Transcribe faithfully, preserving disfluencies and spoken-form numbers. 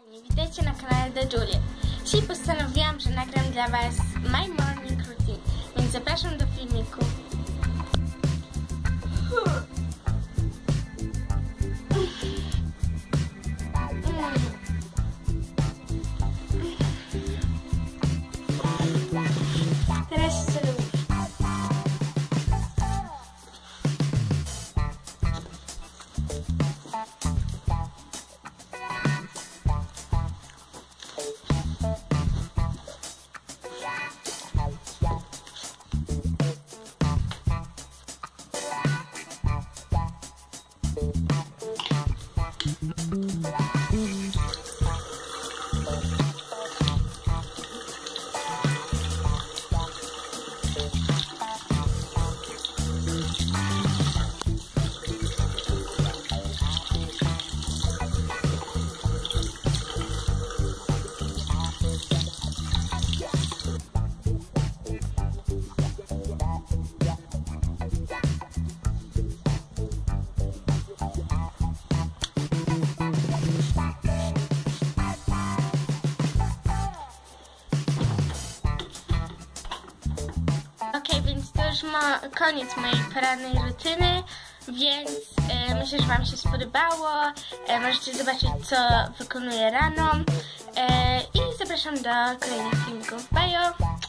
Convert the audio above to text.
Kochani, witajcie na kanale The Julie. Dzisiaj postanowiłam, że nagram dla Was My Morning Routine, więc zapraszam do filmiku. Teraz chcę do Ok, więc to już ma koniec mojej porannej rutyny, więc e, myślę, że Wam się spodobało. E, możecie zobaczyć, co wykonuję rano e, i zapraszam do kolejnych filmików. Bye!